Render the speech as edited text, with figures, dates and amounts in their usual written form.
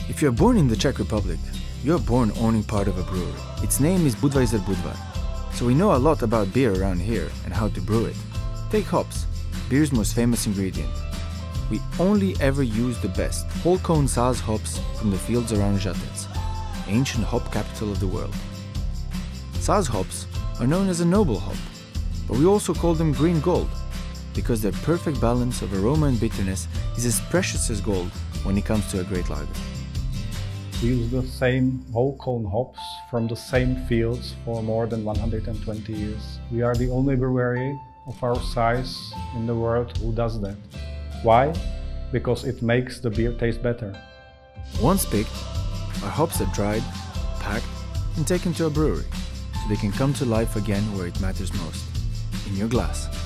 If you are born in the Czech Republic, you are born owning part of a brewery. Its name is Budweiser Budvar. So we know a lot about beer around here and how to brew it. Take hops, beer's most famous ingredient. We only ever use the best whole cone Saaz hops from the fields around Žatec, ancient hop capital of the world. Saaz hops are known as a noble hop, but we also call them green gold because their perfect balance of aroma and bitterness is as precious as gold when it comes to a great lager. We use the same whole cone hops from the same fields for more than 120 years. We are the only brewery of our size in the world who does that. Why? Because it makes the beer taste better. Once picked, our hops are dried, packed, and taken to a brewery so they can come to life again where it matters most, in your glass.